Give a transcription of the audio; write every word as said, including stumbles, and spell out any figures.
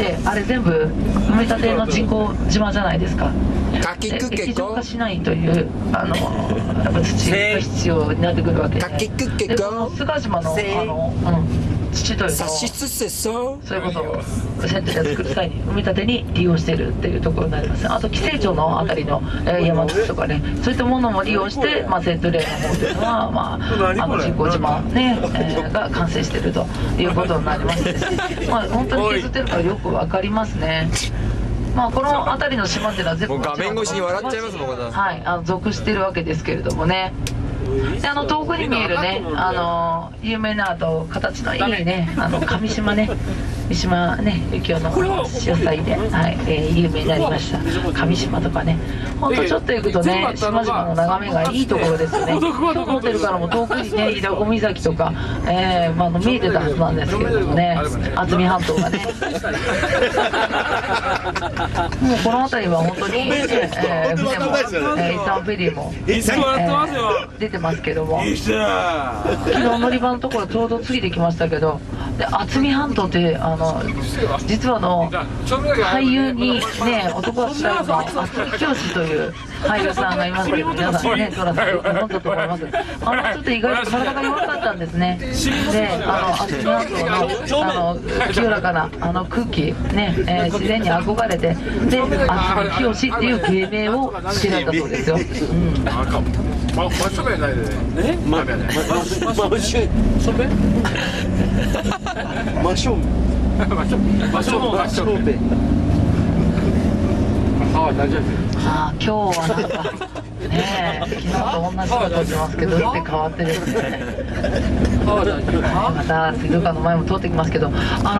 であれ全部埋め立ての人工島じゃないですか。 で液状化しないというあのやっぱ土が必要になってくるわけで、でこの菅島のあの、うん、土というのをそういうことをセンターで作る際に埋め立てに利用しているっていうところになります。あと紀勢町のあたりの、えー、山土とかね、そういったものも利用して、まあ、セントレーの方というのは、まあ、あの人工島、ねえー、が完成しているということになりますし、まあ、本当に削ってるからよく分かりますね。まあこの辺りの島っていうのは全部画面越しに笑っちゃいますもん。 はい、あの属しているわけですけれどもね。であの遠くに見えるね、あの有名なあと形のいいね、あの上島ね、三島ね由紀夫の潮祭で、はいえー、有名になりました上島とかね、ほんとちょっと行くとね、島々の眺めがいいところですよね。今日のホテルからも遠くにね、飯田小岬とか、えーまあ、の見えてたはずなんですけれどもね、渥美半島がねもうこの辺りは本当に、えー、船も、えー、イーサンフェリーも、えー、出てますけども、昨日乗り場のところちょうどついてきましたけど、で渥美半島ってあの実はあの俳優にね、男は知らずの渥美清という俳優さんがいますけど、皆さんね、トラさんご存知だと思います。あのちょっと意外と体が弱かったんですね。であの渥美半島のあの清らかなあの空気ね、えー、自然に憧れて、で渥美清っていう芸名を付けられたそうですよ。うん、 真正面ないでね。 え？ま、ま、ま、真正面。真正面。 真正面。真正面。ああ、大丈夫。 ああ、今日はなんかねえ、昨日と同じこと撮ってますけど、打って変わってですね。また水族館の前も通ってきますけど、あの